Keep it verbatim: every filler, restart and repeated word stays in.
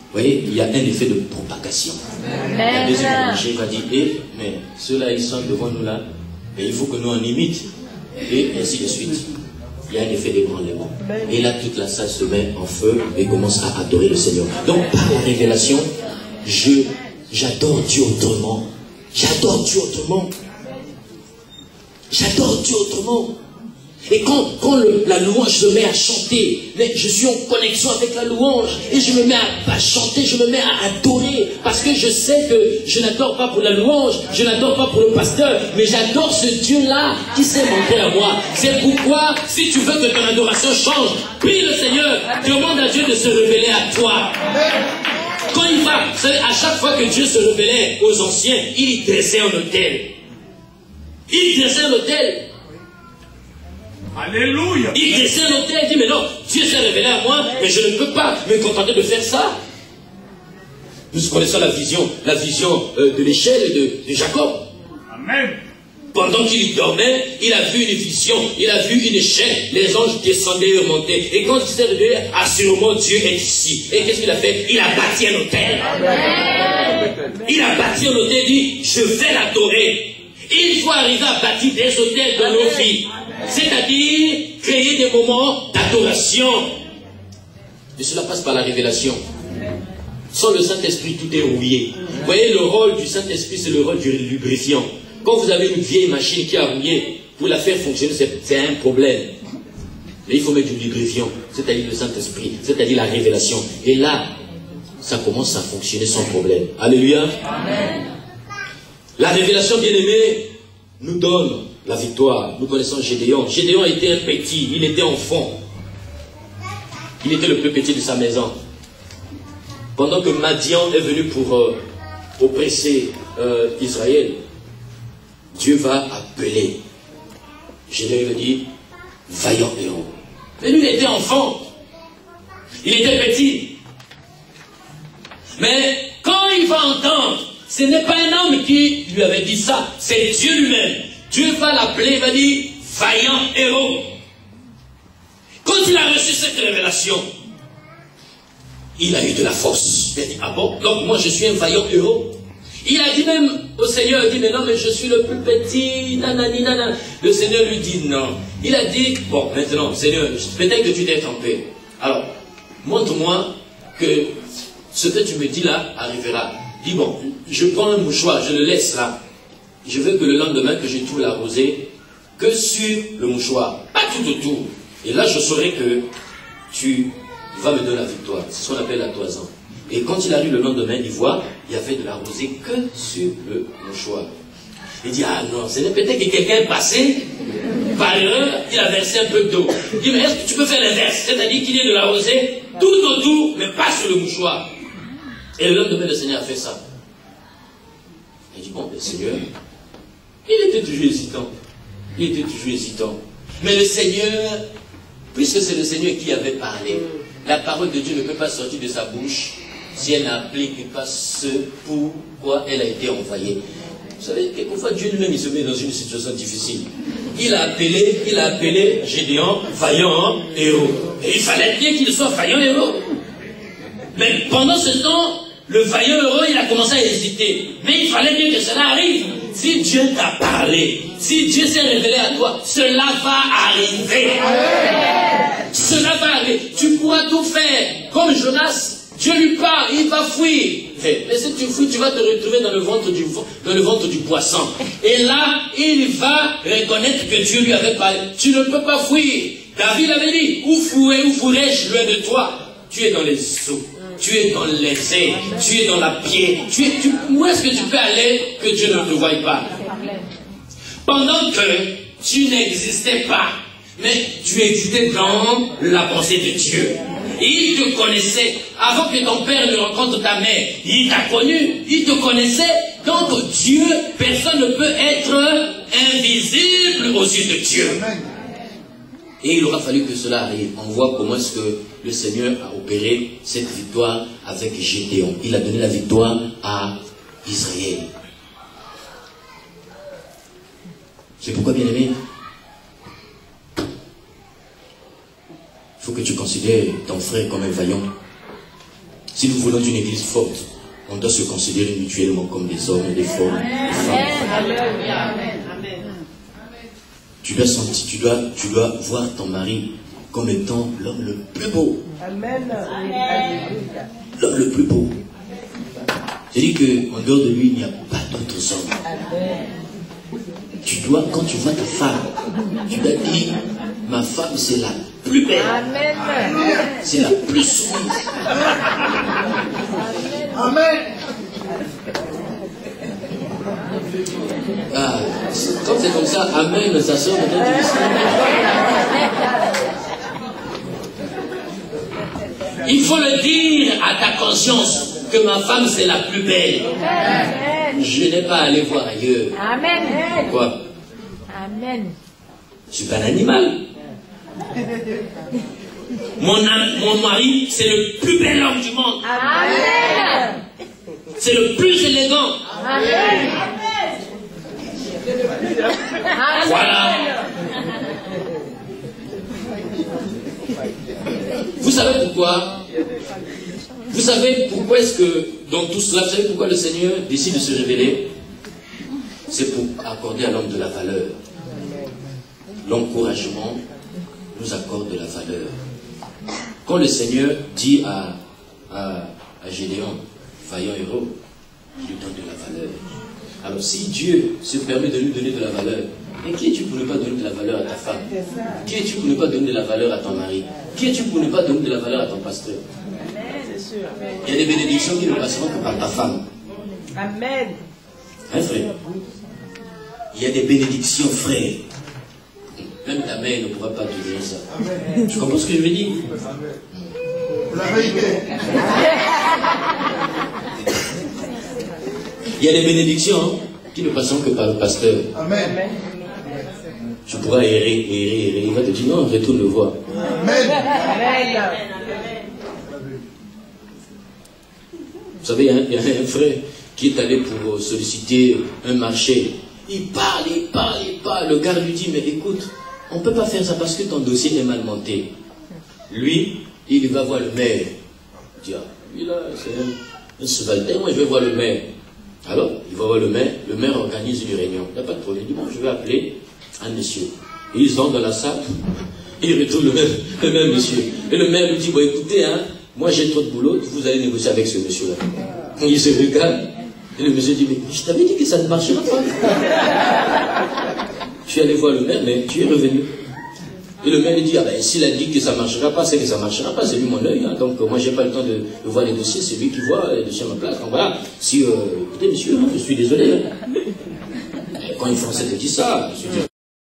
voyez, il y a un effet de propagation. La deuxième rangée va dire, eh, mais ceux-là, ils sont devant nous là, et il faut que nous en imite. Et ainsi de suite. Il y a un effet d'ébranlement. Et là, toute la salle se met en feu et commence à adorer le Seigneur. Donc, par la révélation, je, j'adore Dieu autrement. J'adore Dieu autrement. J'adore Dieu autrement. Et quand, quand le, la louange se met à chanter, mais je suis en connexion avec la louange, et je me mets à, à chanter, je me mets à adorer, parce que je sais que je n'adore pas pour la louange, je n'adore pas pour le pasteur, mais j'adore ce Dieu-là qui s'est montré à moi. C'est pourquoi, si tu veux que ton adoration change, prie le Seigneur, demande à Dieu de se révéler à toi. Quand il va, vous savez, à chaque fois que Dieu se révélait aux anciens, il dressait un autel. Il dressait un autel. Alléluia. Il dressait un autel, il dit, mais non, Dieu s'est révélé à moi, mais je ne peux pas me contenter de faire ça. Nous connaissons la vision, la vision euh, de l'échelle de, de Jacob. Amen. Pendant qu'il dormait, il a vu une vision, il a vu une échelle, les anges descendaient et remontaient. Et quand il s'est réveillé, assurément Dieu est ici. Et qu'est-ce qu'il a fait? Il a bâti un autel. Il a bâti un autel, il dit, je vais l'adorer. Il faut arriver à bâtir des hôtels dans nos vies. C'est-à-dire créer des moments d'adoration. Et cela passe par la révélation. Sans le Saint-Esprit, tout est rouillé. Vous voyez, le rôle du Saint-Esprit, c'est le rôle du lubrifiant. Quand vous avez une vieille machine qui a rouillé, pour la faire fonctionner, c'est un problème. Mais il faut mettre du lubrifiant, c'est-à-dire le Saint-Esprit, c'est-à-dire la révélation. Et là, ça commence à fonctionner sans problème. Alléluia. Amen. La révélation, bien-aimée, nous donne la victoire. Nous connaissons Gédéon. Gédéon était un petit, il était enfant. Il était le plus petit de sa maison. Pendant que Madian est venu pour euh, oppresser euh, Israël, Dieu va appeler. Gédéon lui dit, vaillant héros. Mais lui, il était enfant. Il était petit. Mais quand il va entendre, ce n'est pas un homme qui lui avait dit ça, c'est Dieu lui-même. Dieu va l'appeler, il va dire, vaillant héros. Quand il a reçu cette révélation, il a eu de la force. Il a dit, ah bon, donc moi je suis un vaillant héros. Il a dit même au Seigneur, il dit, mais non, mais je suis le plus petit, nanani, nanana. Le Seigneur lui dit non. Il a dit, bon, maintenant, Seigneur, peut-être que tu t'es trompé. Alors, montre-moi que ce que tu me dis là arrivera. Dis, bon, je prends un mouchoir, je le laisse là. Je veux que le lendemain que je trouve la rosée, que sur le mouchoir, pas tout autour. Et là, je saurai que tu vas me donner la victoire. C'est ce qu'on appelle la toison. Et quand il arrive le lendemain, il voit, il y avait de la rosée que sur le mouchoir. Il dit, ah non, c'est peut-être que quelqu'un est passé, par erreur, il a versé un peu d'eau. Il dit, mais est-ce que tu peux faire l'inverse? C'est-à-dire qu'il y ait de la rosée tout autour, mais pas sur le mouchoir. Et le lendemain, le Seigneur a fait ça. Il dit, bon, le Seigneur, il était toujours hésitant. Il était toujours hésitant. Mais le Seigneur, puisque c'est le Seigneur qui avait parlé, la parole de Dieu ne peut pas sortir de sa bouche si elle n'applique pas ce pourquoi elle a été envoyée. Vous savez, quelquefois Dieu lui-même il se met dans une situation difficile. Il a appelé, il a appelé Gédéon vaillant héros. Et il fallait bien qu'il soit vaillant héros. Mais pendant ce temps, le vaillant héros, il a commencé à hésiter. Mais il fallait bien que cela arrive. Si Dieu t'a parlé, si Dieu s'est révélé à toi, cela va arriver. Cela va arriver. Tu pourras tout faire. Comme Jonas, Dieu lui parle, il va fuir. Mais si tu fuis, tu vas te retrouver dans le ventre du, dans le ventre du poisson. Et là, il va reconnaître que Dieu lui avait parlé. Tu ne peux pas fuir. David avait dit, où fuirai, où fuirai-je loin de toi? Tu es dans les eaux. Tu es dans les airs, tu es dans la pierre. Tu es, tu, où est-ce que tu peux aller que Dieu ne te voie pas? Pendant que tu n'existais pas, mais tu existais dans la pensée de Dieu. Il te connaissait. Avant que ton père ne rencontre ta mère, il t'a connu, il te connaissait. Donc Dieu, personne ne peut être invisible aux yeux de Dieu. Et il aura fallu que cela arrive. On voit comment est-ce que le Seigneur a opéré cette victoire avec Gédéon. Il a donné la victoire à Israël. C'est pourquoi, bien aimé, il faut que tu considères ton frère comme un vaillant. Si nous voulons une église forte, on doit se considérer mutuellement comme des hommes et des femmes. Tu dois sentir, tu dois, tu dois voir ton mari comme étant l'homme le plus beau. L'homme le plus beau. C'est-à-dire qu'en dehors de lui, il n'y a pas d'autres hommes. Tu dois, quand tu vois ta femme, tu dois dire, ma femme c'est la plus belle. C'est la plus soumise. Amen. Ah, quand c'est comme ça, amen, ça sort maintenant du Il faut le dire à ta conscience que ma femme c'est la plus belle. Je n'ai pas à aller voir ailleurs. Amen. Quoi? Amen. Je suis pas un animal. Mon, mon mari, c'est le plus bel homme du monde. Amen. C'est le plus élégant. Amen. Voilà. Vous savez pourquoi? Vous savez pourquoi est-ce que, dans tout cela, vous savez pourquoi le Seigneur décide de se révéler? C'est pour accorder à l'homme de la valeur. L'encouragement nous accorde de la valeur. Quand le Seigneur dit à, à, à Gédéon, vaillant héros, il lui donne de la valeur. Alors si Dieu se permet de lui donner de la valeur, et qui es-tu pour ne pas donner de la valeur à ta femme? Qui es-tu pour ne pas donner de la valeur à ton mari? Qui es-tu pour ne pas donner de la valeur à ton pasteur? Il y a des bénédictions qui ne passeront que par ta femme. Amen. Hein, frère? Il y a des bénédictions, frère. Même ta mère ne pourra pas te dire ça. Amen. Tu comprends ce que je veux dire? La vérité. Il y a des bénédictions hein, qui ne passeront que par le pasteur. Amen. Tu pourras errer, errer, errer. Il va te dire non, retourne le voir. Amen. Amen. Vous savez, il y a un frère qui est allé pour solliciter un marché. Il parle, il parle, il parle. Le gars lui dit, mais écoute, on ne peut pas faire ça parce que ton dossier est mal monté. Lui, il va voir le maire. Il dit, ah, lui là, c'est un subalterne, moi je vais voir le maire. Alors, il va voir le maire, le maire organise une réunion. Il n'y a pas de problème. Il dit, bon, je vais appeler un monsieur. Et ils entrent dans la salle, il retrouve le même, le même monsieur. Et le maire lui dit, bon écoutez, hein, moi j'ai trop de boulot, vous allez négocier avec ce monsieur-là. Il se regarde, et le monsieur dit, mais je t'avais dit que ça ne marchera pas. Je suis allé voir le maire, mais tu es revenu. Et le maire lui dit, ah ben s'il a dit que ça ne marchera pas, c'est que ça ne marchera pas, c'est lui mon œil. Hein, donc moi j'ai pas le temps de, de voir les dossiers, c'est lui qui voit les dossiers à ma place. Donc voilà, si, euh, écoutez monsieur, hein, je suis désolé. Hein. Quand une Français te dit ça, je dis,